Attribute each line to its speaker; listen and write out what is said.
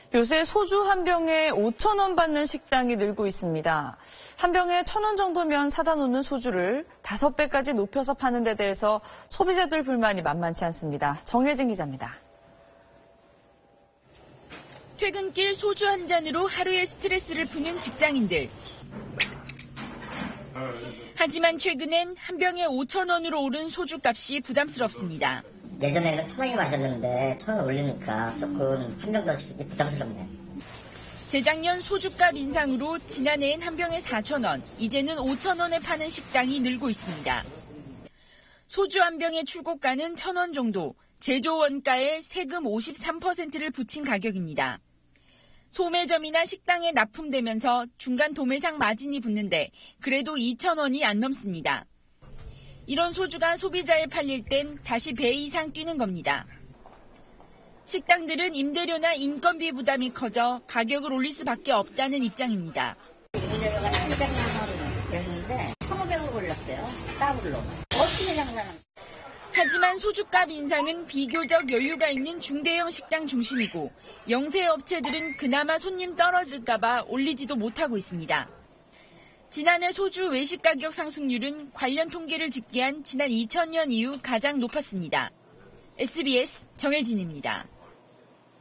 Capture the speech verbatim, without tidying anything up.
Speaker 1: 요새 소주 한 병에 오천 원 받는 식당이 늘고 있습니다. 한 병에 천 원 정도면 사다 놓는 소주를 다섯 배까지 높여서 파는 데 대해서 소비자들 불만이 만만치 않습니다. 정혜진 기자입니다.
Speaker 2: 퇴근길 소주 한 잔으로 하루의 스트레스를 푸는 직장인들. 하지만 최근엔 한 병에 오천 원으로 오른 소주값이 부담스럽습니다.
Speaker 3: 예전에는 천 원이 마셨는데 천 원 올리니까 조금 한 병 더 시키기 부담스럽네요.
Speaker 2: 재작년 소주값 인상으로 지난해엔 한 병에 사천 원, 이제는 오천 원에 파는 식당이 늘고 있습니다. 소주 한 병의 출고가는 천 원 정도, 제조 원가에 세금 오십삼 퍼센트를 붙인 가격입니다. 소매점이나 식당에 납품되면서 중간 도매상 마진이 붙는데 그래도 이천 원이 안 넘습니다. 이런 소주가 소비자에 팔릴 땐 다시 배 이상 뛰는 겁니다. 식당들은 임대료나 인건비 부담이 커져 가격을 올릴 수밖에 없다는 입장입니다.
Speaker 4: 임대료가 삼백만 원이었는데 천오백 원 올렸어요. 더블로. 어떻게 장사는?
Speaker 2: 하지만 소주값 인상은 비교적 여유가 있는 중대형 식당 중심이고 영세 업체들은 그나마 손님 떨어질까 봐 올리지도 못하고 있습니다. 지난해 소주 외식 가격 상승률은 관련 통계를 집계한 지난 이천 년 이후 가장 높았습니다. 에스비에스 정혜진입니다.